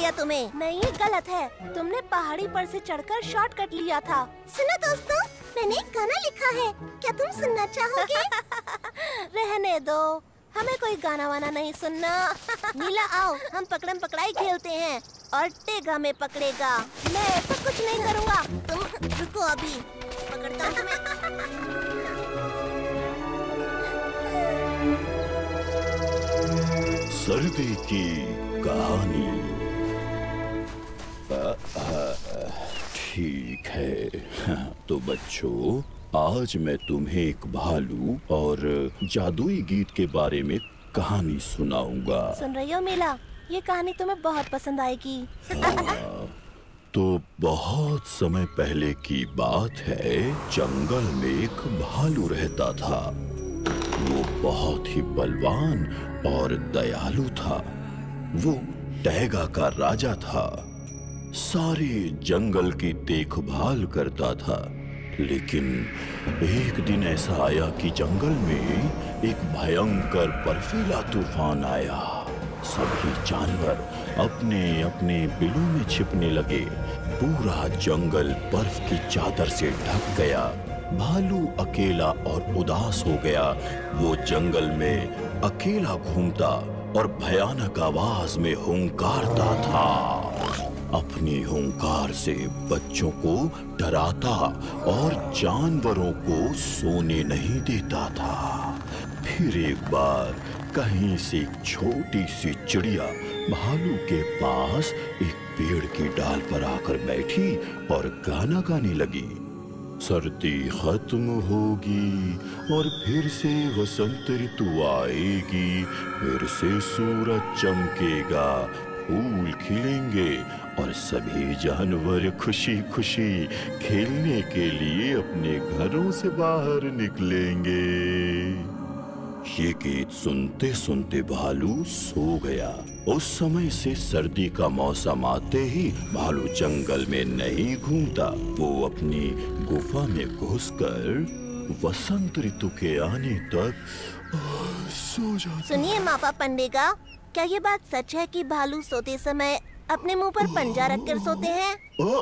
लिया तुम्हें? नहीं, ये गलत है। तुमने पहाड़ी पर से चढ़कर शॉर्टकट लिया था। सुनो दोस्तों, मैंने एक गाना लिखा है, क्या तुम सुनना चाहोगे? रहने दो, हमें कोई गाना वाना नहीं सुनना। नीला आओ, हम पकड़म पकड़ाई खेलते हैं और टेगा में पकड़ेगा। मैं ऐसा कुछ नहीं करूँगा। तुम रुको, अभी पकड़ता हूँ तुम्हें। सर्दी की कहानी। ठीक है, तो बच्चों, आज मैं तुम्हें एक भालू और जादुई गीत के बारे में कहानी सुनाऊंगा। सुन रही हो मीला? ये कहानी तुम्हें बहुत पसंद आएगी। तो बहुत समय पहले की बात है, जंगल में एक भालू रहता था। वो बहुत ही बलवान और दयालु था। वो टैगा का राजा था, सारे जंगल की देखभाल करता था। लेकिन एक दिन ऐसा आया कि जंगल में एक भयंकर बर्फीला तूफान आया। सभी जानवर अपने अपने बिलों में छिपने लगे। पूरा जंगल बर्फ की चादर से ढक गया। भालू अकेला और उदास हो गया। वो जंगल में अकेला घूमता और भयानक आवाज में हुंकारता था। अपनी हुंकार से बच्चों को डराता और जानवरों को सोने नहीं देता था। फिर एक बार कहीं से एक छोटी सी चिड़िया भालू के पास एक पेड़ की डाल पर आकर बैठी और गाना गाने लगी। सर्दी खत्म होगी और फिर से वसंत ऋतु आएगी। फिर से सूरज चमकेगा, फूल खिलेंगे और सभी जानवर खुशी खुशी खेलने के लिए अपने घरों से बाहर निकलेंगे। ये गीत सुनते सुनते भालू सो गया। उस समय से सर्दी का मौसम आते ही भालू जंगल में नहीं घूमता। वो अपनी गुफा में घुसकर वसंत ऋतु के आने तक सो जाता। सुनिए मापा पंडेगा, क्या ये बात सच है कि भालू सोते समय अपने मुंह पर पंजा रखकर सोते हैं?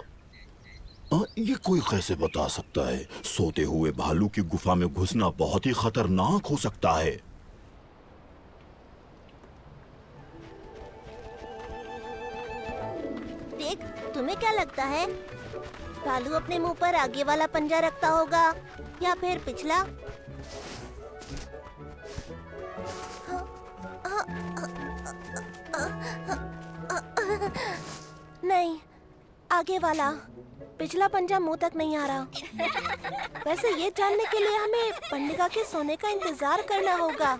ये कोई कैसे बता सकता है? सोते हुए भालू की गुफा में घुसना बहुत ही खतरनाक हो सकता है। देख, तुम्हें क्या लगता है? भालू अपने मुंह पर आगे वाला पंजा रखता होगा या फिर पिछला? नहीं, आगे वाला। पिछला पंजा मुंह तक नहीं आ रहा। वैसे ये जानने के लिए हमें पंडिगा के सोने का इंतजार करना होगा।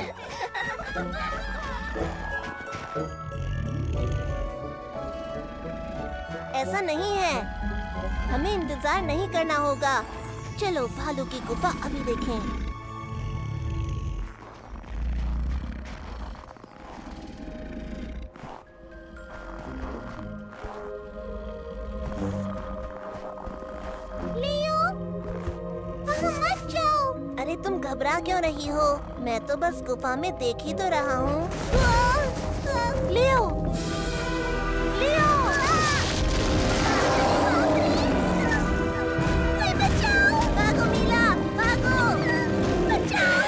ऐसा नहीं है, हमें इंतजार नहीं करना होगा। चलो भालू की गुफा अभी देखें। अरे तुम घबरा क्यों रही हो? मैं तो बस गुफा में देख ही तो रहा हूँ। लियो, लियो, कोई बचाओ! भागो मीला, भागो! बचाओ!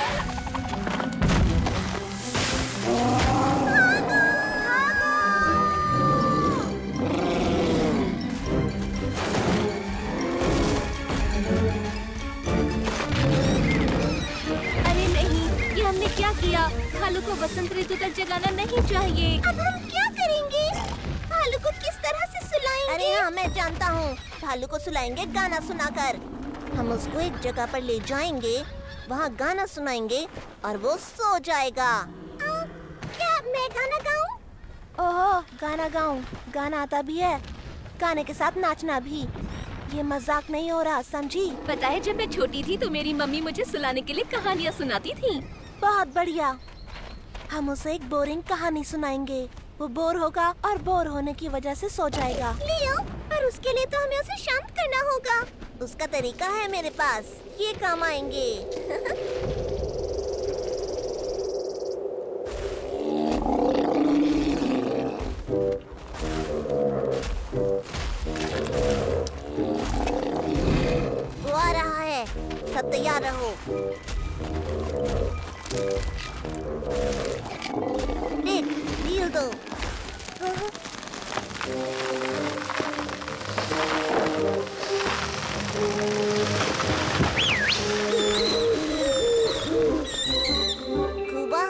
हमने क्या किया? भालू को वसंत ऋतु तक जगाना नहीं चाहिए। अब हम क्या करेंगे? भालू को किस तरह से सुलाएंगे? अरे हाँ, मैं जानता हूँ। भालू को सुलाएंगे गाना सुनाकर। हम उसको एक जगह पर ले जाएंगे, वहाँ गाना सुनाएंगे और वो सो जाएगा। क्या मैं गाना गाऊँ? ओहो, गाना गाऊँ? गाना आता भी है, गाने के साथ नाचना भी। ये मजाक नहीं हो रहा, समझी? पता है, जब मैं छोटी थी तो मेरी मम्मी मुझे सुलाने के लिए कहानियाँ सुनाती थी। बहुत बढ़िया। हम उसे एक बोरिंग कहानी सुनाएंगे। वो बोर होगा और बोर होने की वजह से सो जाएगा। लियो, पर उसके लिए तो हमें उसे शांत करना होगा। उसका तरीका है मेरे पास, ये काम आएंगे। वो आ रहा है, सब तैयार रहो। देख, ढील दो। कुबा,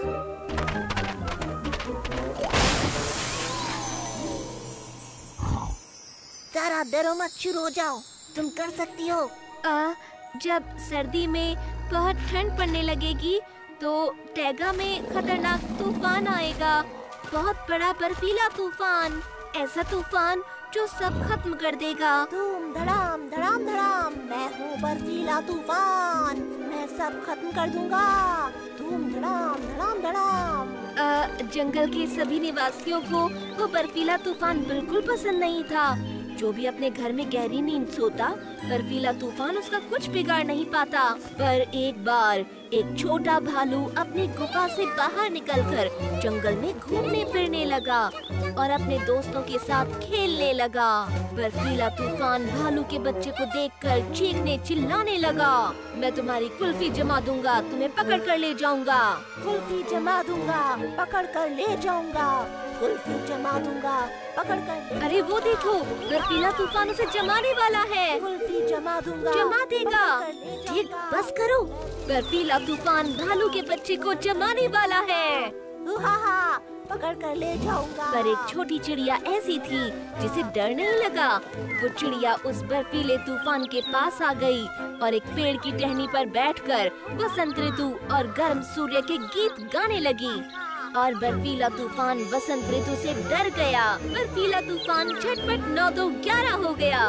तारा डरो मत, शुरू हो जाओ, तुम कर सकती हो। जब सर्दी में बहुत ठंड पड़ने लगेगी तो टैगा में खतरनाक तूफान आएगा, बहुत बड़ा बर्फीला तूफान, ऐसा तूफान जो सब खत्म कर देगा। धूम धड़ाम धड़ाम धड़ाम, मैं हूँ बर्फीला तूफान, मैं सब खत्म कर दूंगा। धूम धड़ाम धड़ाम धड़ाम। जंगल के सभी निवासियों को वो बर्फीला तूफान बिल्कुल पसंद नहीं था। जो भी अपने घर में गहरी नींद सोता, बर्फीला तूफान उसका कुछ बिगाड़ नहीं पाता। पर एक बार एक छोटा भालू अपनी गुफा से बाहर निकलकर जंगल में घूमने फिरने लगा और अपने दोस्तों के साथ खेलने लगा। बर्फीला तूफान भालू के बच्चे को देखकर चीखने चिल्लाने लगा, मैं तुम्हारी कुल्फी जमा दूंगा, तुम्हें पकड़ कर ले जाऊंगा। कुल्फी जमा दूंगा, पकड़ कर ले जाऊंगा। कुल्फी जमा दूंगा, पकड़ कर। अरे वो देखो, बर्फीला तूफान उसे जमाने वाला है। कुल्फी जमा दूंगा, जमा देगा। ठीक, बस करो। बर्फीला तूफान भालू के बच्चे को जमाने वाला है। पकड़ कर ले जाऊंगा। पर एक छोटी चिड़िया ऐसी थी जिसे डर नहीं लगा। वो चिड़िया उस बर्फीले तूफान के पास आ गई और एक पेड़ की टहनी पर बैठकर वसंत ऋतु और गर्म सूर्य के गीत गाने लगी। और बर्फीला तूफान वसंत ऋतु से डर गया। बर्फीला तूफान झटपट 9 2 11 हो गया।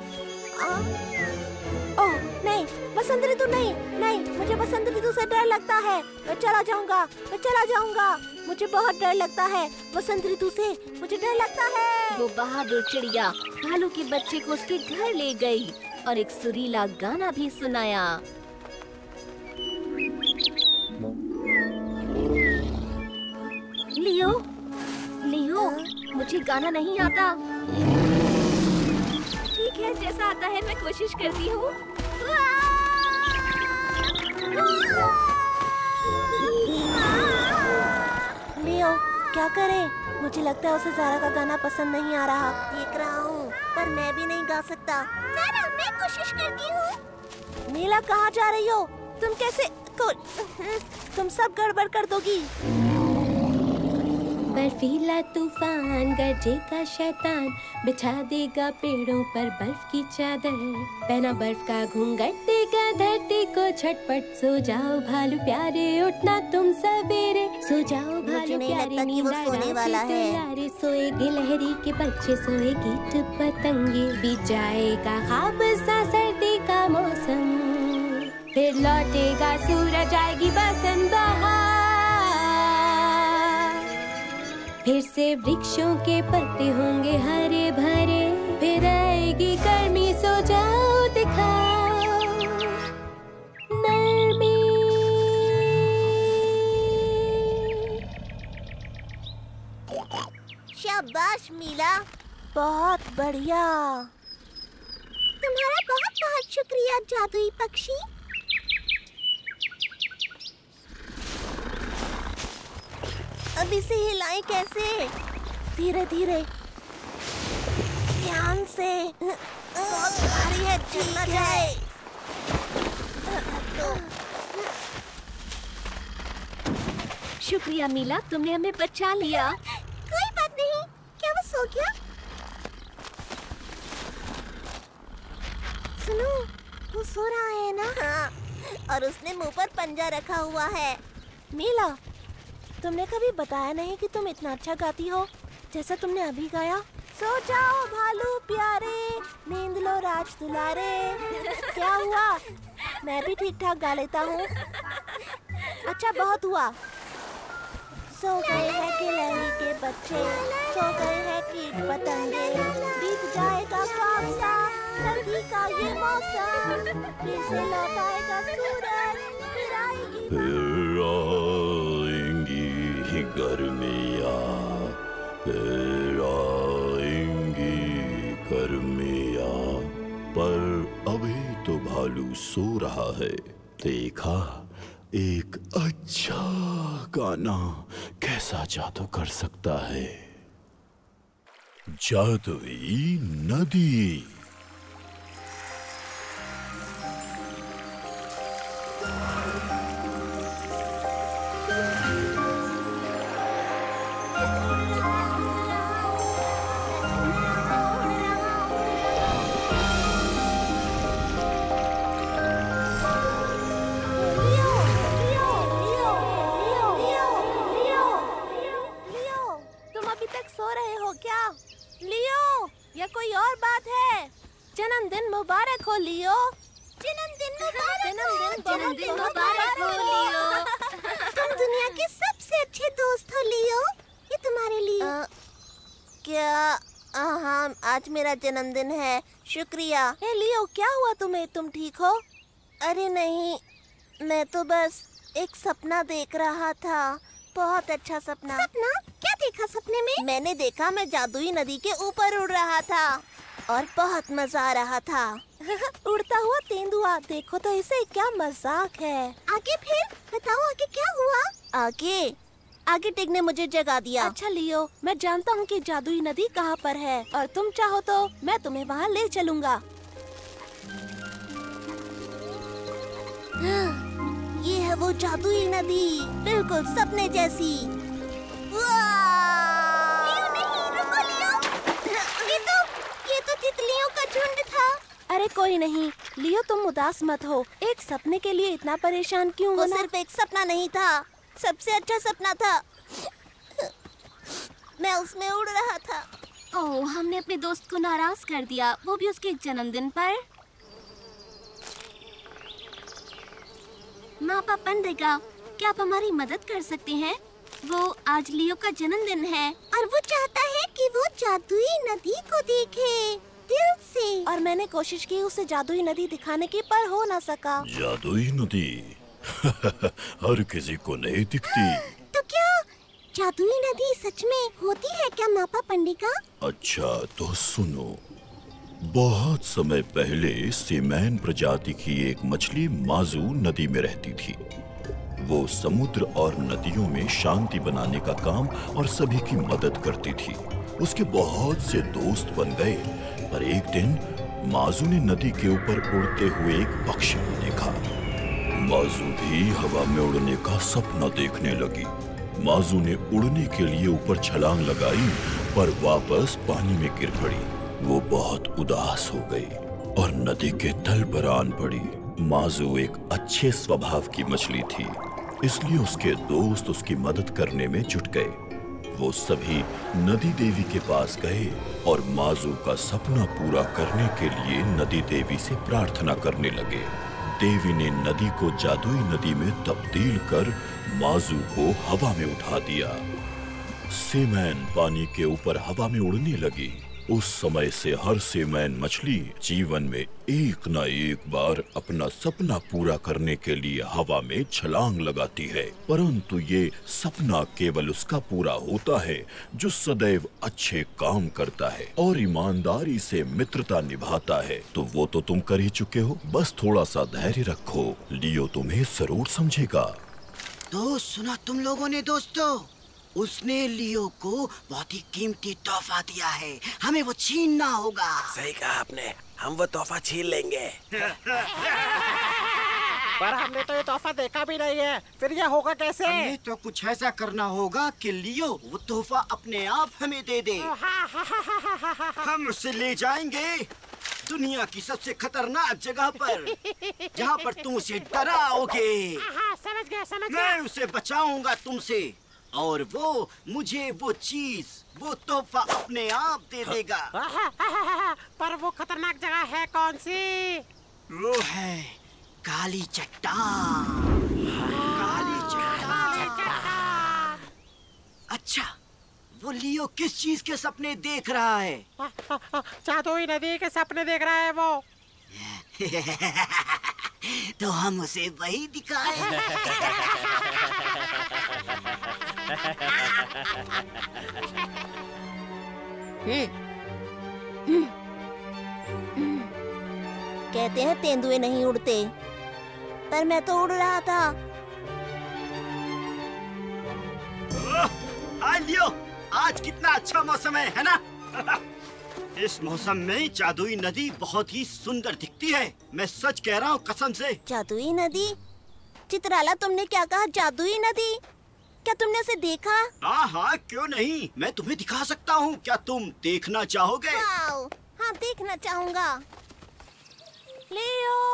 ओह नहीं, वसंत ऋतु नहीं, नहीं, मुझे वसंत ऋतु से डर लगता है। मैं चला जाऊंगा, मैं चला जाऊंगा। मुझे बहुत डर लगता है वसंत ऋतु से, मुझे डर लगता है। वो बहादुर चिड़िया भालू के बच्चे को उसके घर ले गई और एक सुरीला गाना भी सुनाया। लियो, लियो, मुझे गाना नहीं आता। ठीक है, जैसा आता है मैं कोशिश करती हूँ। लियो, क्या करें? मुझे लगता है उसे ज़ारा का गाना पसंद नहीं आ रहा। देख रहा हूँ, पर मैं भी नहीं गा सकता। ज़ारा, मैं कोशिश करती हूँ। नीला, कहाँ जा रही हो? तुम कैसे तुम सब गड़बड़ कर दोगी। बर्फीला तूफान गरजेगा शैतान, बिछा देगा पेड़ों पर बर्फ की चादर, पहना बर्फ का घूंघट देगा धरती को झटपट। सो जाओ भालू प्यारे, उठना तुम सवेरे, सो जाओ भालू प्यारे, नींद सोने वाला है। सोएगी लहरी के बच्चे, सोएगी कीट पतंगे, बीत जाएगा ख्वाब सा सर्दी का मौसम, फिर लौटेगा सूरज, आएगी बसंत बहार, फिर से वृक्षों के पत्ते होंगे हरे भरे, फिर आएगी गर्मी, सो जाओ दिखाओ नरमी। शाबाश मीला, बहुत बढ़िया। तुम्हारा बहुत बहुत शुक्रिया जादुई पक्षी। अब इसे हिलाएं कैसे? धीरे धीरे, ध्यान से। बहुत भारी है, चलना जाए। शुक्रिया मीला, तुमने हमें बचा लिया। कोई बात नहीं, क्या वो सो गया? सुनो, वो सो रहा है ना? हाँ, और उसने मुंह पर पंजा रखा हुआ है। मीला, तुमने कभी बताया नहीं कि तुम इतना अच्छा गाती हो जैसा तुमने अभी गाया। सो जाओ भालू प्यारे, नींद लो राज दुलारे। क्या हुआ? मैं भी ठीक ठाक गा लेता हूँ। अच्छा, बहुत हुआ। सो गए हैं गिलहरी के बच्चे, सो गए हैं कीट पतंगे, बीत जाएगा ख्वाब सा सर्दी का ये मौसम, फिर से लौट आएगा सूरज, फिर आएगी गर्मियाँ, फिर आएंगी सो रहा है। देखा, एक अच्छा गाना कैसा जादू कर सकता है। जादुई नदी। सो रहे हो क्या? लियो, या कोई और बात है? जन्मदिन मुबारक हो लियो। जन्मदिन मुबारक जन्मदिन मुबारक हो लियो। तुम दुनिया के सबसे अच्छे दोस्त हो लियो। ये तुम्हारे लिए। क्या? हाँ, आज मेरा जन्मदिन है। शुक्रिया। हे लियो, क्या हुआ तुम्हें? तुम ठीक हो? अरे नहीं, मैं तो बस एक सपना देख रहा था। बहुत अच्छा सपना। सपना? क्या देखा सपने में? मैंने देखा मैं जादुई नदी के ऊपर उड़ रहा था और बहुत मजा आ रहा था। उड़ता हुआ तेंदुआ, देखो तो इसे, क्या मजाक है। आगे फिर बताओ, आगे क्या हुआ? आगे टिग ने मुझे जगा दिया। अच्छा लियो, मैं जानता हूँ कि जादुई नदी कहाँ पर है और तुम चाहो तो मैं तुम्हें वहाँ ले चलूँगा। ये है वो जादुई नदी, बिल्कुल सपने जैसी। लियो नहीं, रुको लियो। ये तो तितलियों का झुंड था। अरे कोई नहीं लियो, तुम उदास मत हो। एक सपने के लिए इतना परेशान क्यों होना? वो सिर्फ एक सपना नहीं था, सबसे अच्छा सपना था। मैं उसमें उड़ रहा था। ओह, हमने अपने दोस्त को नाराज कर दिया, वो भी उसके जन्मदिन पर। मापा पंडिका, क्या आप हमारी मदद कर सकते हैं? वो आज लियो का जन्मदिन है और वो चाहता है कि वो जादुई नदी को देखे दिल से। और मैंने कोशिश की उसे जादुई नदी दिखाने की, पर हो ना सका। जादुई नदी हर किसी को नहीं दिखती। तो क्या जादुई नदी सच में होती है क्या मापा पंडिका? अच्छा तो सुनो, बहुत समय पहले सीमैन प्रजाति की एक मछली माजू नदी में रहती थी। वो समुद्र और नदियों में शांति बनाने का काम और सभी की मदद करती थी। उसके बहुत से दोस्त बन गए, पर एक दिन माजू ने नदी के ऊपर उड़ते हुए एक पक्षी को देखा। माजू भी हवा में उड़ने का सपना देखने लगी। माजू ने उड़ने के लिए ऊपर छलांग लगाई, पर वापस पानी में गिर पड़ी। वो बहुत उदास हो गई और नदी के तल पर आन पड़ी। माजू एक अच्छे स्वभाव की मछली थी, इसलिए उसके दोस्त उसकी मदद करने में जुट गए। वो सभी नदी देवी के पास गए और माजू का सपना पूरा करने के लिए नदी देवी से प्रार्थना करने लगे। देवी ने नदी को जादुई नदी में तब्दील कर माजू को हवा में उठा दिया। सीमैन पानी के ऊपर हवा में उड़ने लगी। उस समय से हर सीमैन मछली जीवन में एक न एक बार अपना सपना पूरा करने के लिए हवा में छलांग लगाती है। परंतु ये सपना केवल उसका पूरा होता है जो सदैव अच्छे काम करता है और ईमानदारी से मित्रता निभाता है। तो वो तो तुम कर ही चुके हो, बस थोड़ा सा धैर्य रखो, लियो तुम्हें जरूर समझेगा। तो सुना तुम लोगों ने दोस्तों, उसने लियो को बहुत ही कीमती तोहफा दिया है, हमें वो छीनना होगा। सही कहा आपने, हम वो तोहफा छीन लेंगे। पर हमने तो ये तोहफा देखा भी नहीं है, फिर ये होगा कैसे? हमें तो कुछ ऐसा करना होगा कि लियो वो तोहफा अपने आप हमें दे दे। हम उसे ले जाएंगे दुनिया की सबसे खतरनाक जगह पर, जहाँ पर तुम उसे डराओगे। समझ गया। मैं उसे बचाऊंगा तुमसे और वो मुझे वो चीज, वो तोहफा अपने आप दे देगा। पर वो खतरनाक जगह है कौन सी? वो है काली चट्टान। काली चट्टान। अच्छा, वो लियो किस चीज के सपने देख रहा है? जादुई नदी के सपने देख रहा है वो। तो हम उसे वही दिखाएं। कहते हैं तेंदुए नहीं उड़ते, पर मैं तो उड़ रहा था। हाय लियो, आज कितना अच्छा मौसम है ना? इस मौसम में जादुई नदी बहुत ही सुंदर दिखती है। मैं सच कह रहा हूँ कसम से। जादुई नदी? चित्राला, तुमने क्या कहा? जादुई नदी? क्या तुमने उसे देखा? हाँ हाँ, क्यों नहीं, मैं तुम्हें दिखा सकता हूँ। क्या तुम देखना चाहोगे? वाओ, हाँ देखना चाहूँगा। लियो,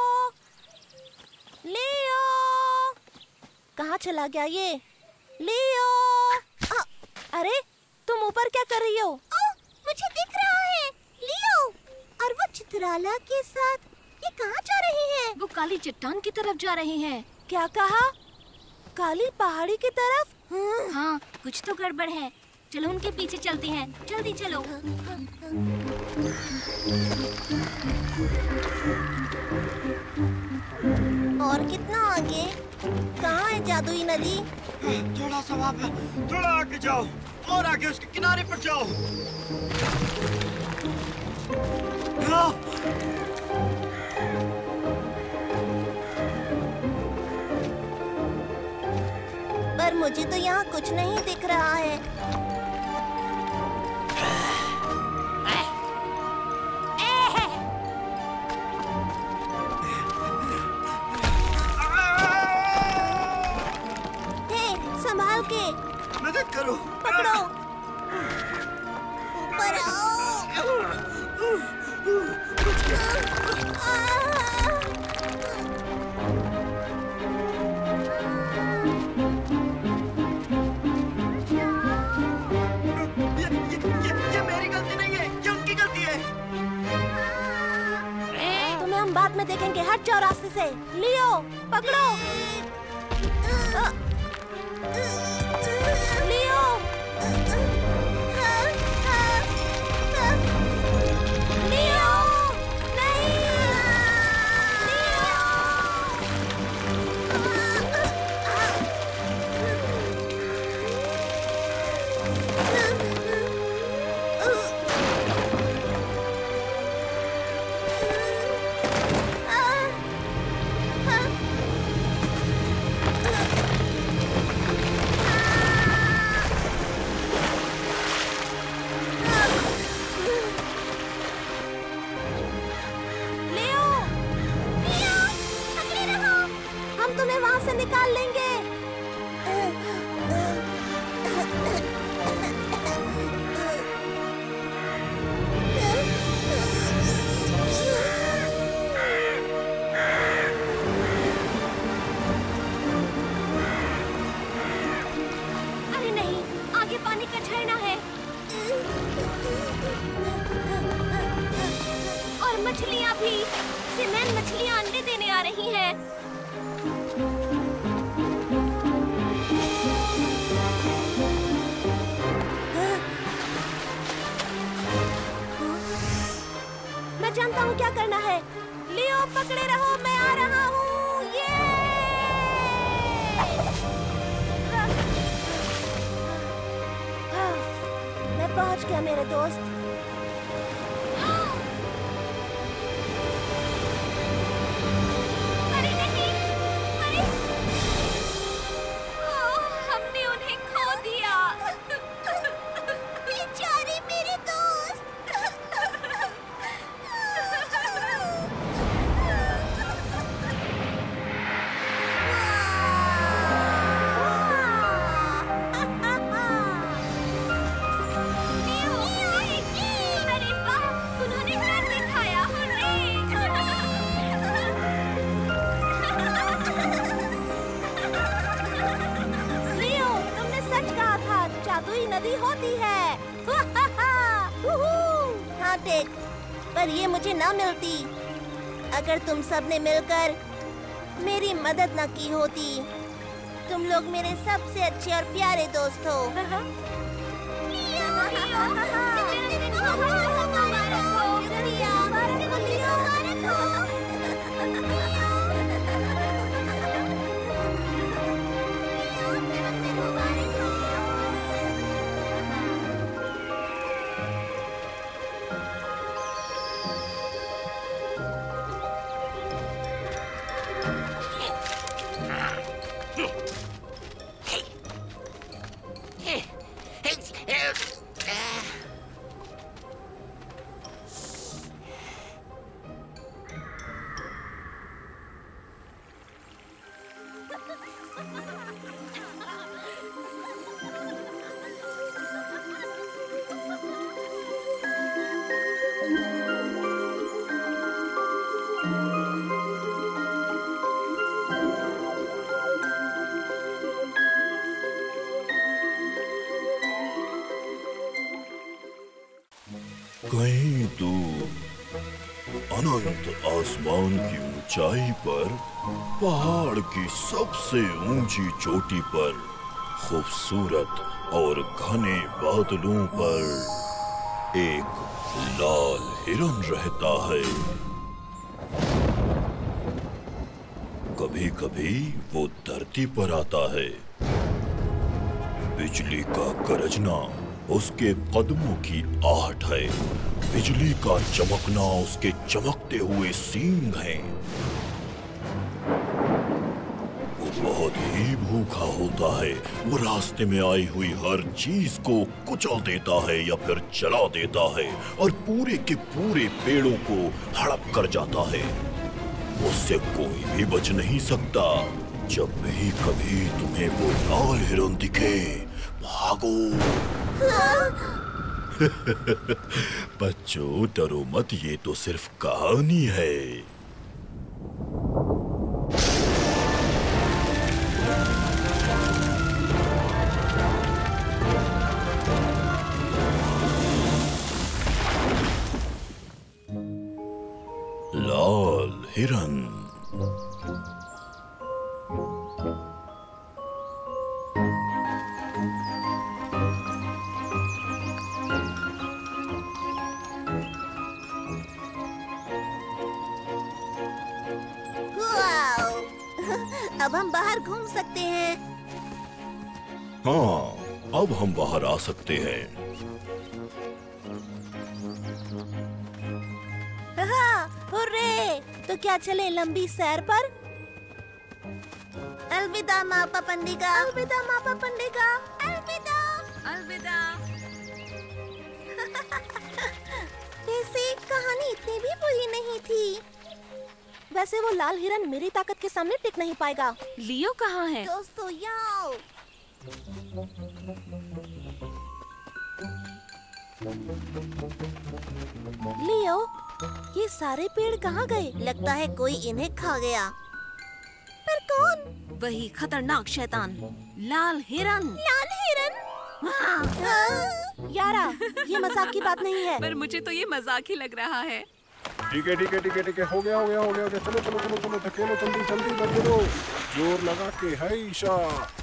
लियो, कहाँ चला गया ये? लियो, अरे तुम ऊपर क्या कर रही हो? मुझे दिख रहा है। लियो, और वो चित्राला के साथ ये कहाँ जा रही हैं? वो काली चट्टान की तरफ जा रहे हैं। क्या कहा? काली पहाड़ी की तरफ? हाँ, कुछ तो गड़बड़ है। चलो उनके पीछे चलते हैं, जल्दी चलो। और कितना आगे? कहाँ है जादुई नदी? थोड़ा सा वहाँ पे, थोड़ा आगे जाओ, और आगे उसके किनारे पर जाओ। पर मुझे तो यहाँ कुछ नहीं दिख रहा है। संभाल के। मदद करो। पकड़ो। ऊपर आओ। ये मेरी गलती नहीं है, ये उनकी गलती है। तुम्हें हम बाद में देखेंगे। हट जाओ रास्ते से। लियो, पकड़ो। लियो, लियो, नहीं, से निकाल लेंगे। अरे नहीं, आगे पानी का झरना है और मछलियाँ भी। सीमेंट मछलियाँ अंडे देने आ रही हैं। मैं जानता हूँ क्या करना है। लियो, पकड़े रहो, मैं आ रहा हूँ। ये मैं पहुँच गया मेरे दोस्त। अरे नहीं, अरे हमने उन्हें खो दिया। बेचारे मेरे दोस्त। अरे वाह, उन्होंने हाथ दिखाया। लियो, तुमने सच कहा था, जादुई नदी होती है। हाँ टेक, पर ये मुझे ना मिलती अगर तुम सब ने मिलकर मेरी मदद न की होती। तुम लोग मेरे सबसे अच्छे और प्यारे दोस्त हो। कहीं दूर अनंत आसमान की ऊंचाई पर पहाड़ की सबसे ऊंची चोटी पर खूबसूरत और घने बादलों पर एक लाल हिरन रहता है। कभी कभी वो धरती पर आता है। बिजली का गरजना उसके कदमों की आहट है। बिजली का चमकना उसके चमकते हुए सींग हैं। वो बहुत ही भूखा होता है। वो रास्ते में आई हुई हर चीज को कुचल देता है या फिर जला देता है और पूरे के पूरे पेड़ों को हड़प कर जाता है। उससे कोई भी बच नहीं सकता। जब भी कभी तुम्हें वो लाल हिरन दिखे, भागो। बच्चों, डरो मत, ये तो सिर्फ कहानी है। लाल हिरन। अब हम बाहर घूम सकते हैं। हाँ, अब हम बाहर आ सकते हैं। हुर्रे! तो क्या चले लंबी सैर पर? अलविदा मापा पंडिका। अलविदा मापा पंडिका। अलविदा। अलविदा। वैसे कहानी इतनी भी बुरी नहीं थी। वैसे वो लाल हिरन मेरी ताकत के सामने टिक नहीं पाएगा। लियो कहाँ है? दोस्तों याओ। लियो, ये सारे पेड़ कहाँ गए? लगता है कोई इन्हें खा गया। पर कौन? वही खतरनाक शैतान, लाल हिरन। लाल हिरन? यारा, ये मजाक की बात नहीं है। पर मुझे तो ये मजाक ही लग रहा है। ठीक है, हो गया। चलो धकेलो, जल्दी धकेलो, जोर लगा के। हाइशा।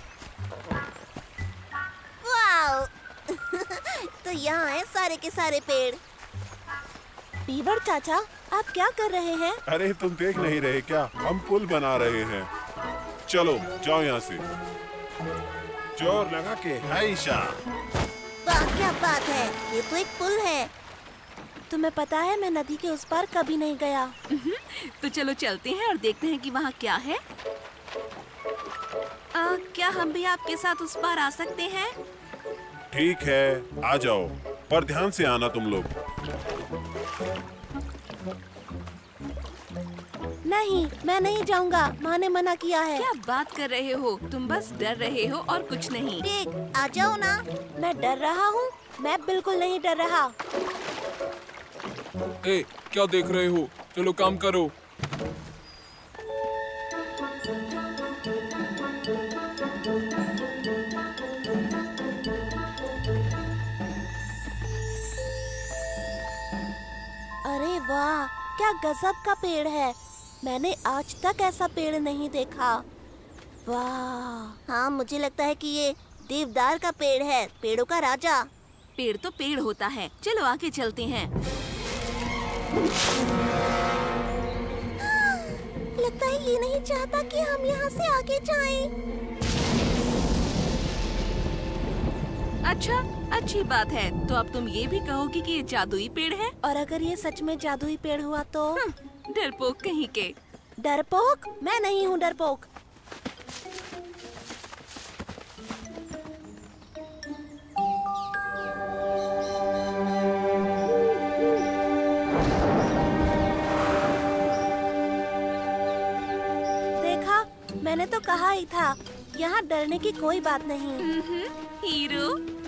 वाओ। तो यहाँ है सारे के सारे पेड़। बीवर चाचा, आप क्या कर रहे हैं? अरे तुम देख नहीं रहे क्या? हम पुल बना रहे हैं। चलो जाओ यहाँ से, जोर लगा के। हाइशा। वाह, क्या बात है, ये तो एक पुल है। तुम्हें पता है मैं नदी के उस पार कभी नहीं गया। तो चलो चलते हैं और देखते हैं कि वहाँ क्या है। क्या हम भी आपके साथ उस पार आ सकते हैं? ठीक है, आ जाओ, पर ध्यान से आना तुम लोग। नहीं, मैं नहीं जाऊंगा, माँ ने मना किया है। क्या बात कर रहे हो? तुम बस डर रहे हो और कुछ नहीं। ठीक, आ जाओ ना। मैं डर रहा हूँ? मैं बिल्कुल नहीं डर रहा। ए, क्या देख रहे हो? चलो काम करो। अरे वाह, क्या गजब का पेड़ है। मैंने आज तक ऐसा पेड़ नहीं देखा। वाह। हाँ, मुझे लगता है कि ये देवदार का पेड़ है, पेड़ों का राजा। पेड़ तो पेड़ होता है। चलो आगे चलते हैं। लगता है ये नहीं चाहता कि हम यहाँ से आगे जाएं। अच्छा, अच्छी बात है। तो अब तुम ये भी कहोगी कि ये जादुई पेड़ है? और अगर ये सच में जादुई पेड़ हुआ तो? डरपोक कहीं के। डरपोक? मैं नहीं हूँ डरपोक। देखा, मैंने तो कहा ही था, यहाँ डरने की कोई बात नहीं। हीरो।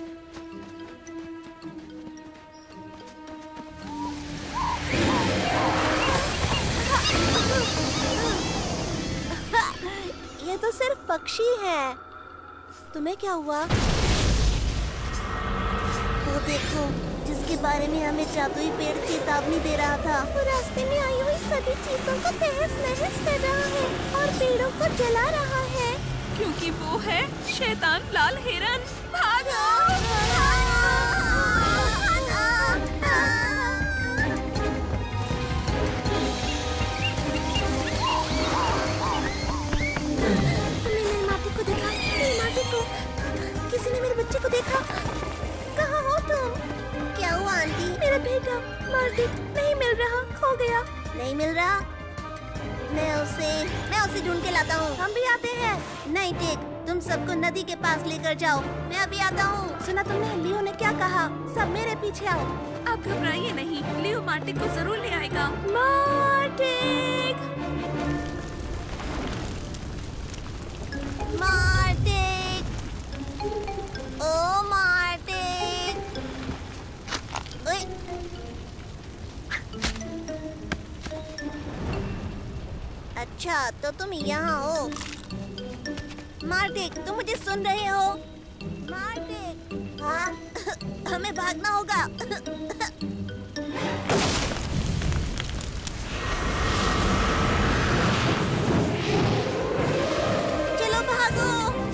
ये तो सिर्फ पक्षी है। तुम्हें क्या हुआ? वो देखो, जिसके जिसके बारे में हमें जादुई पेड़ चेतावनी दे रहा था। वो रास्ते में आई हुई सभी चीजों को तहस नहस कर रहा है और पेड़ों को जला रहा है। क्योंकि वो है शैतान लाल हिरन। भागो! तुमने मेरे माटी को देखा? मेरे माटी को? किसी ने मेरे बच्चे को देखा? कहाँ हो तुम? क्या हुआ आंटी? मेरा बेटा मार्टिक नहीं मिल रहा, खो गया। नहीं मिल रहा? मैं उसे ढूंढ के लाता हूँ। हम भी आते हैं। नहीं टिक, तुम सबको नदी के पास लेकर जाओ, मैं अभी आता हूँ। सुना तुमने लियो ने क्या कहा? सब मेरे पीछे आओ। आप घबराइए नहीं, लियो मार्टिक को जरूर ले आएगा। मार्टिक! मार्टिक! ओ मार्टिक! ओए! अच्छा, तो तुम यहाँ हो। मार्टिक, तुम मुझे सुन रहे हो? मार्टिक! हाँ? हमें भागना होगा। चलो भागो।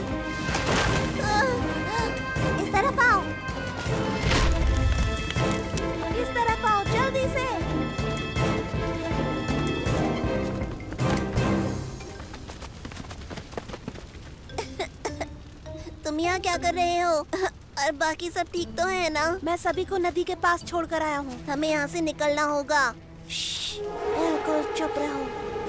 इस तरफ आओ। इस तरफ आओ, जल्दी से। तुम यहाँ क्या कर रहे हो? और बाकी सब ठीक तो है ना? मैं सभी को नदी के पास छोड़ कर आया हूँ। हमें यहाँ से निकलना होगा। बिल्कुल चुप रहो।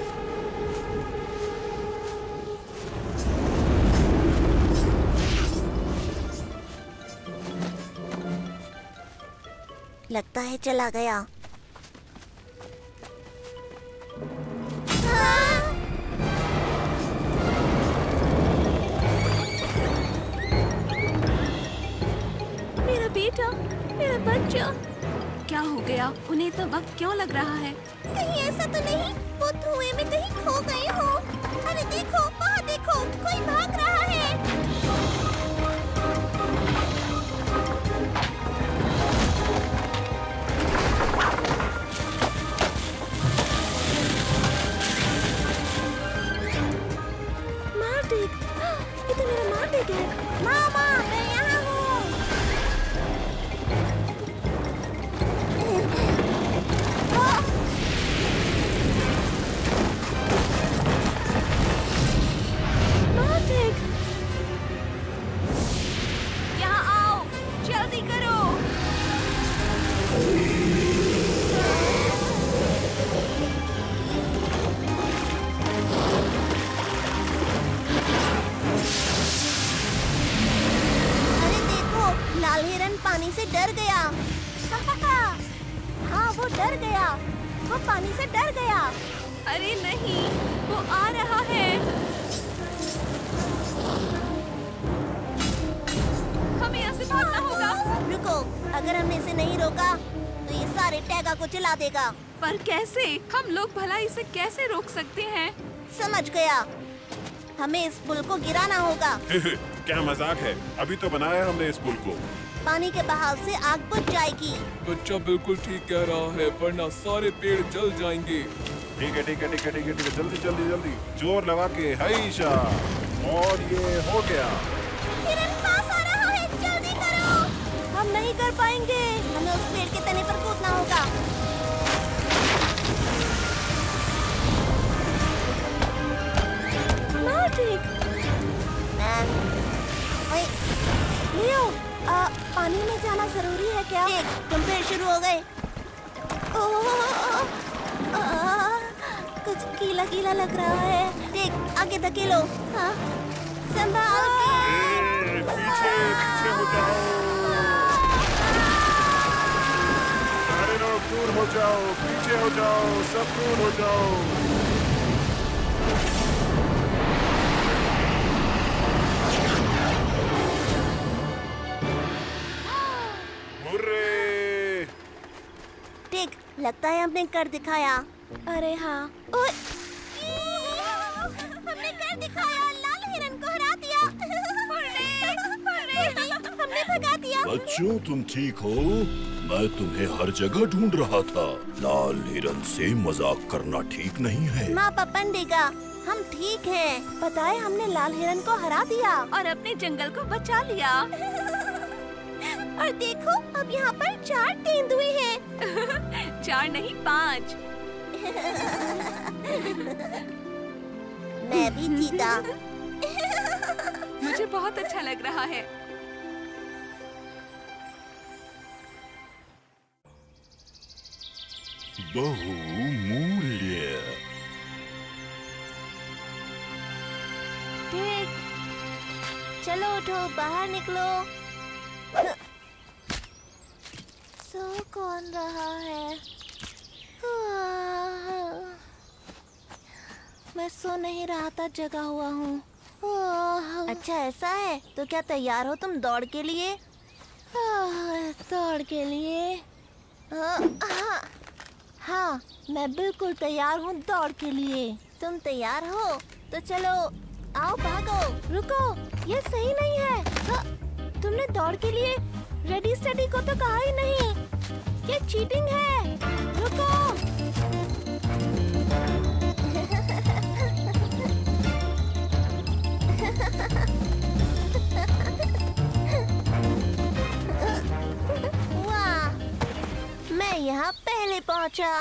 लगता है चला गया। मेरा बेटा, मेरा बच्चा। क्या हो गया? उन्हें इतना वक्त क्यों लग रहा है? कहीं ऐसा तो नहीं वो धुएं में कहीं खो गए हो? अरे देखो, वहाँ देखो, कोई भाग रहा है। मार्टिक, ये तो मेरा मार्टिक है। मामा, मैं यहाँ हूँ। मार्टिक! यहाँ आओ, जल्दी करो। अरे देखो, लाल हिरन पानी से डर गया। हाँ, वो डर गया। वो पानी से डर गया। अरे नहीं, वो आ रहा है। हमें यहाँ से भागना होगा। रुको, अगर हमने इसे नहीं रोका तो ये सारे टैगा को चला देगा। पर कैसे? हम लोग भला इसे कैसे रोक सकते हैं? समझ गया, हमें इस पुल को गिराना होगा। क्या मजाक है? अभी तो बनाया हमने इस पुल को। पानी के बहाव से आग बुझ जाएगी। बच्चा बिल्कुल ठीक कह रहा है, वरना सारे पेड़ जल जाएंगे। ठीक है, ठीक है, ठीक है, ठीक है, ठीक है। जल्दी जल्दी जल्दी जोर लगा के हाइशा। और ये हो गया। हिरन पास आ रहा है, जल्दी करो। हम नहीं कर पाएंगे। हमें उस पेड़ के तने पर कूदना होगा। मार्टिक! ओए, लियो, पानी में जाना जरूरी है क्या? देख, तुम फिर शुरू हो गए। कुछ गीला गीला लग रहा है। देख, आगे धकेलो। हाँ? संभाल के। पीछे पीछे हो जाओ। सारे लोग दूर हो जाओ, पीछे हो जाओ, सब दूर हो जाओ। हुर्रे! ठीक, लगता है हमने कर दिखाया। अरे हाँ। ओए! हमने कर दिखाया, लाल हिरन को हरा दिया। हमने भगा दिया। बच्चों, तुम ठीक हो? मैं तुम्हें हर जगह ढूंढ रहा था। लाल हिरन से मजाक करना ठीक नहीं है। माँ पपंडिगा, हम ठीक हैं। पता है हमने लाल हिरन को हरा दिया और अपने जंगल को बचा लिया। और देखो अब यहाँ पर 4 तेंदुए हैं। 4 नहीं 5। मैं भी जीता। मुझे बहुत अच्छा लग रहा है। बहुमूल्य। ठीक, चलो उठो, बाहर निकलो। सो कौन रहा है? मैं सो नहीं रहा था, जगा हुआ हूँ। अच्छा ऐसा है, तो क्या तैयार हो तुम दौड़ के लिए? दौड़ के लिए? हाँ, मैं बिल्कुल तैयार हूँ दौड़ के लिए। तुम तैयार हो तो चलो आओ, भागो। रुको, ये सही नहीं है। तुमने दौड़ के लिए रेडी स्टेडी को तो कहा ही नहीं। ये चीटिंग है। रुको। वाह, मैं यहाँ पहले पहुँचा।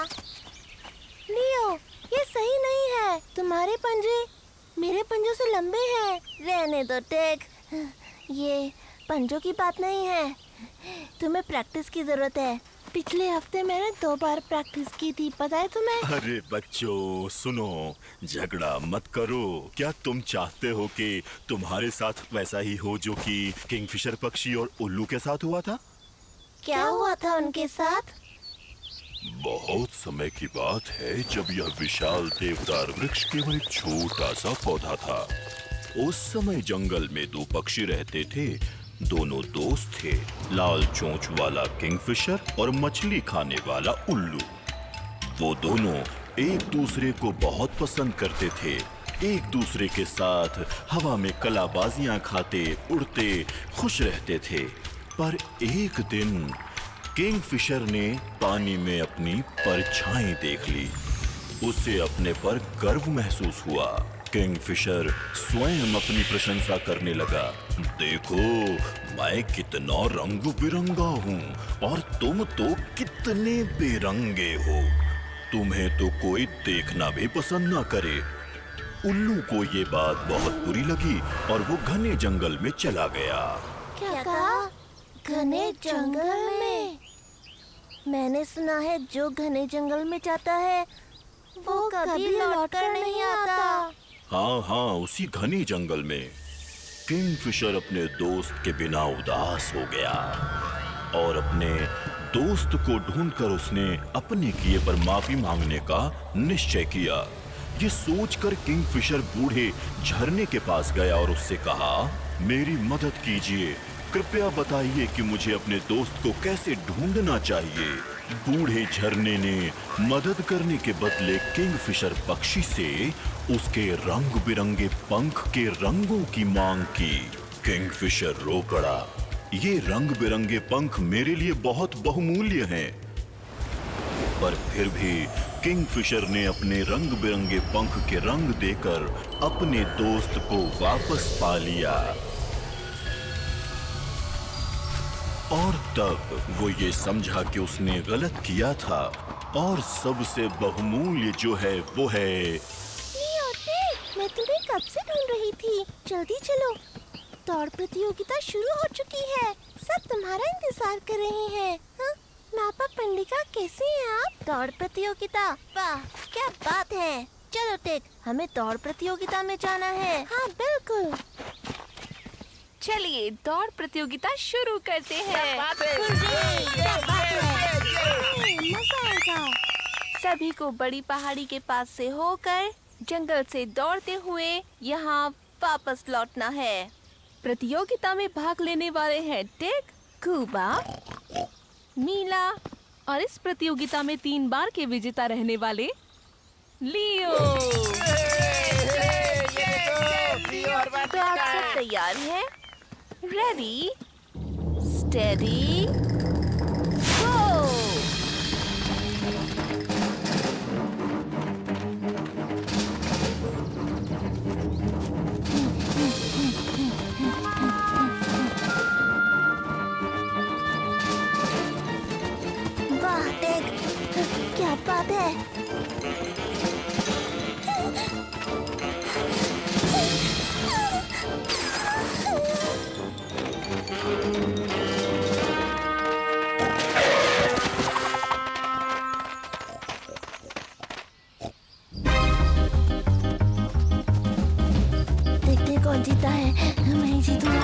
लियो, ये सही नहीं है। तुम्हारे पंजे मेरे पंजों से लंबे हैं। रहने दो टेक, ये पंजों की बात नहीं है, तुम्हें प्रैक्टिस की जरूरत है। पिछले हफ्ते मैंने 2 बार प्रैक्टिस की थी, पता है तुम्हें? अरे बच्चों सुनो, झगड़ा मत करो। क्या तुम चाहते हो कि तुम्हारे साथ वैसा ही हो जो कि किंगफिशर पक्षी और उल्लू के साथ हुआ था? क्या हुआ था उनके साथ? बहुत समय की बात है जब यह विशाल देवदार वृक्ष केवल एक छोटा सा पौधा था। उस समय जंगल में 2 पक्षी रहते थे। दोनों दोस्त थे, लाल चोंच वाला किंगफिशर और मछली खाने वाला उल्लू। वो दोनों एक दूसरे को बहुत पसंद करते थे। एक दूसरे के साथ हवा में कलाबाजियां खाते, उड़ते, खुश रहते थे। पर एक दिन किंगफिशर ने पानी में अपनी परछाई देख ली। उसे अपने पर गर्व महसूस हुआ। किंगफिशर स्वयं अपनी प्रशंसा करने लगा। देखो, मैं कितना रंग बिरंगा हूँ और तुम तो कितने बेरंगे हो। तुम्हें तो कोई देखना भी पसंद ना करे। उल्लू को ये बात बहुत बुरी लगी और वो घने जंगल में चला गया। क्या कहा? घने जंगल में? मैंने सुना है जो घने जंगल में जाता है वो कभी लौटकर नहीं आता। हाँ हाँ, उसी घने जंगल में किंगफिशर अपने दोस्त के बिना उदास हो गया और अपने दोस्त को ढूंढकर उसने अपने किए पर माफी मांगने का निश्चय किया। ये सोचकर किंगफिशर बूढ़े झरने के पास गया और उससे कहा, मेरी मदद कीजिए, कृपया बताइए कि मुझे अपने दोस्त को कैसे ढूंढना चाहिए। बूढ़े झरने ने मदद करने के बदले किंगफिशर पक्षी से उसके रंग बिरंगे पंख के रंगों की मांग की। किंगफिशर रो पड़ा, ये रंग बिरंगे पंख मेरे लिए बहुत बहुमूल्य हैं। पर फिर भी किंगफिशर ने अपने रंग बिरंगे पंख के रंग देकर अपने दोस्त को वापस पा लिया। और तब वो ये समझा कि उसने गलत किया था और सबसे बहुमूल्य जो है वो है। मैं तुम्हें कब से ढूंढ रही थी। जल्दी चलो, दौड़ प्रतियोगिता शुरू हो चुकी है। सब तुम्हारा इंतजार कर रहे हैं। मापा पंडिका, कैसे हैं आप? दौड़ प्रतियोगिता? वाह, क्या बात है। चलो टेक, हमें दौड़ प्रतियोगिता में जाना है। हाँ बिल्कुल। चलिए दौड़ प्रतियोगिता शुरू करते हैं। मजा आएगा। सभी को बड़ी पहाड़ी के पास से होकर जंगल से दौड़ते हुए यहाँ वापस लौटना है। प्रतियोगिता में भाग लेने वाले हैं टेक, कूबा, मीला और इस प्रतियोगिता में 3 बार के विजेता रहने वाले लियो। तो आप सब तैयार हैं? Ready, steady, go! बात है। देखते हैं कौन जीता है। मैं ही जीतूंगा।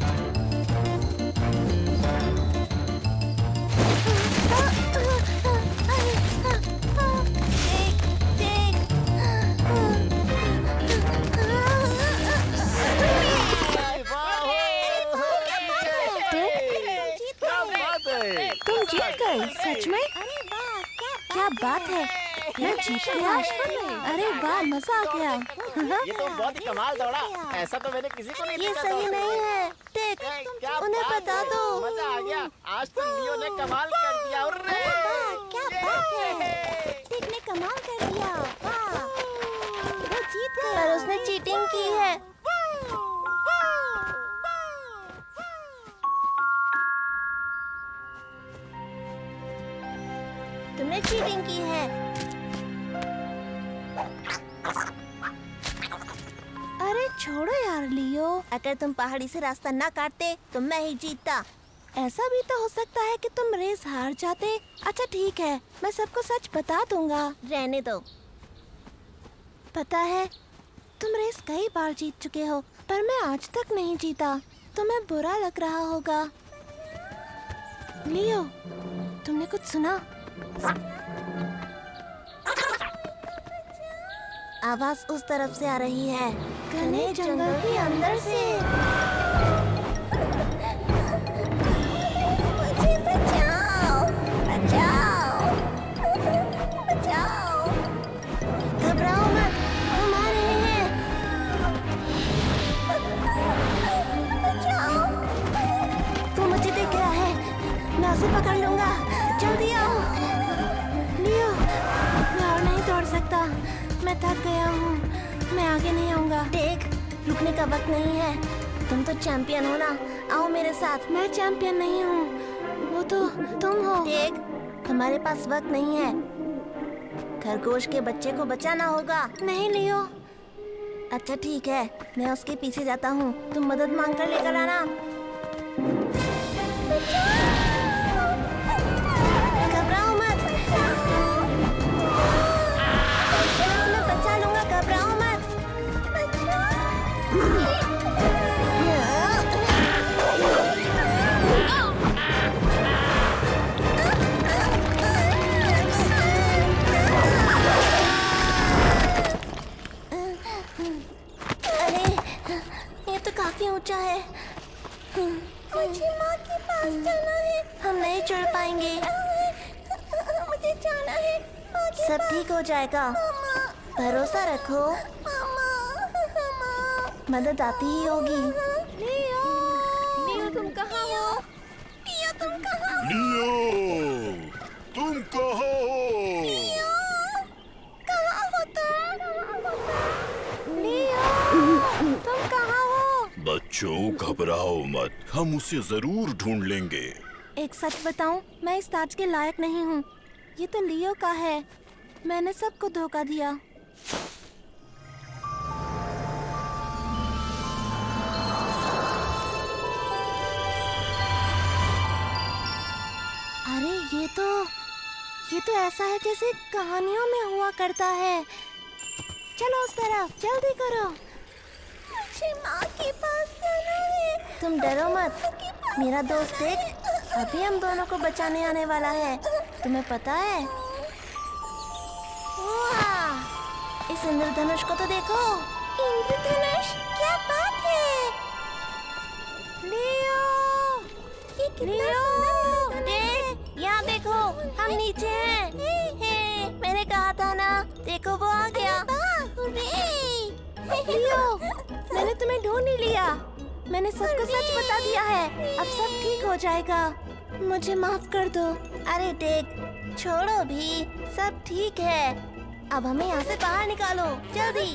तुम जीत गए सच में? क्या बात है, मैं जीत गया। अरे वाह, मजा आ गया। ये तो बहुत ही कमाल दौड़ा, ऐसा तो मैंने किसी को नहीं ये देखा। सही नहीं है टेक, उन्हें बता दो। मजा आ गया, आज तो लियो ने कमाल कर दिया। क्या बात है, टेक ने कमाल कर दिया। वाह, वो जीत गया। पर उसने चीटिंग की है। तुमने चीटिंग की है। अरे छोड़ो यार लियो, अगर तुम पहाड़ी से रास्ता ना काटते तो मैं ही जीतता। ऐसा भी तो हो सकता है कि तुम रेस हार जाते। अच्छा ठीक है, मैं सबको सच बता दूंगा। रहने दो। पता है तुम रेस कई बार जीत चुके हो, पर मैं आज तक नहीं जीता। तुम्हें बुरा लग रहा होगा। लियो, तुमने कुछ सुना? आवाज उस तरफ से आ रही है, घने जंगल के अंदर से। मुझे बचाओ, बचाओ, बचाओ। घबराओ मत, हम आ रहे हैं। बचाओ। तू मुझे देख गया है, मैं उसे पकड़ लूंगा। जल्दी आओ। लियो, मैं और नहीं दौड़ सकता, मैं थक गया हूँ। मैं आगे नहीं आऊँगा। देख, रुकने का वक्त नहीं है। तुम तो चैंपियन हो ना, आओ मेरे साथ। मैं चैंपियन नहीं हूँ, वो तो तुम हो। देख, हमारे पास वक्त नहीं है। खरगोश के बच्चे को बचाना होगा। नहीं लियो। अच्छा ठीक है, मैं उसके पीछे जाता हूँ, तुम मदद मांग कर लेकर आना। घबराओ मत, मैं बचा लूंगा। घबराओ मत। अरे ये तो काफी ऊंचा है। मुझे माँ के पास जाना है। हम नहीं चढ़ पाएंगे। मुझे जाना है। सब ठीक हो जाएगा, भरोसा रखो। मदद आती ही होगी। लियो, लियो तुम कहाँ हो? लियो तुम कहाँ हो? लियो, तुम कहाँ हो? लियो, कहाँ हो तुम? लियो, तुम कहाँ हो? बच्चों घबराओ मत, हम उसे जरूर ढूंढ लेंगे। एक सच बताऊं, मैं इस ताज के लायक नहीं हूँ। ये तो लियो का है। मैंने सबको धोखा दिया। अरे ये तो ऐसा है जैसे कहानियों में हुआ करता है। चलो उस तरफ, जल्दी करो। मुझे माँ के पास जाना है। तुम डरो मत, मेरा दोस्त देख, अभी हम दोनों को बचाने आने वाला है। तुम्हें पता है? वाह, इस इंद्रधनुष को तो देखो। इंद्रधनुष, क्या बात है? लियो, ये कितना सुंदर देख, यहाँ देखो, हम नीचे हैं। हे, मैंने कहा था ना, देखो वो आ गया। लियो, मैंने तुम्हें ढूंढ ही लिया। मैंने सबको सच बता दिया है। अब सब ठीक हो जाएगा। मुझे माफ कर दो। अरे टेक, छोड़ो भी, सब ठीक है। अब हमें यहाँ से बाहर निकालो, जल्दी।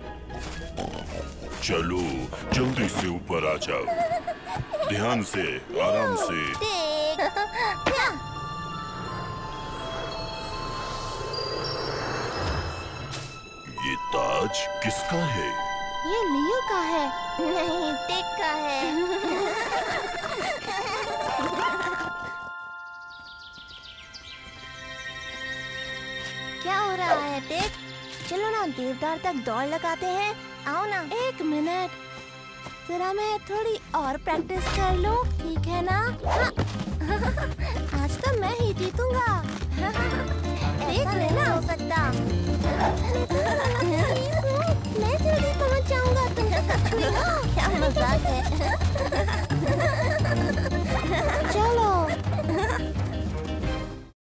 चलो जल्दी से ऊपर आ जाओ, ध्यान से, आराम से। टेक, क्या? ताज किसका है? ये लियो का है। नहीं, टिक का है। क्या हो रहा है टिक? चलो ना देवदार तक दौड़ लगाते हैं। आओ ना। एक मिनट, जरा मैं थोड़ी और प्रैक्टिस कर लूं, ठीक है ना? हाँ। आज तो मैं ही जीतूंगा। देख लेना हो सकता। मैं जल्दी पहुंच जाऊंगा, तुम तो कछुई हो। क्या मजाक है। चलो